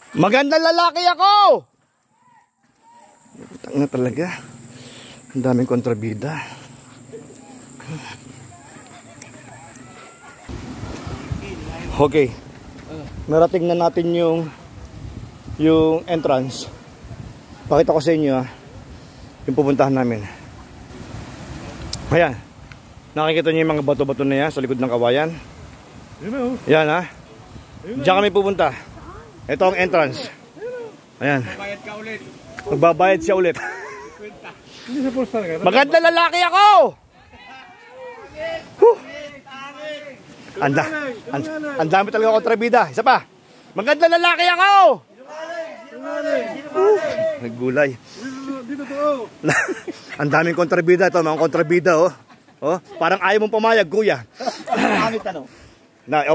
Magandang lalaki ako! Putang na talaga. Ang daming kontrabida. Okay. Narating na natin yung entrance. Pakita ko sa inyo yung pupuntahan namin. Ayan. Nakikita niyo yung mga bato-bato na yan sa likod ng kawayan. Yan ha. Diyan kami pupunta. Ito ang entrance. Ayan. Magbabayad ka ulit. Magbabayad siya ulit. Magandang lalaki ako! Ang dami talaga kontrabida. Isa pa. Magandang lalaki ako! Naggulay. Ang daming kontrabida ito, mga kontrabida oh. Oh, parang ayaw mong pumayag, kuya.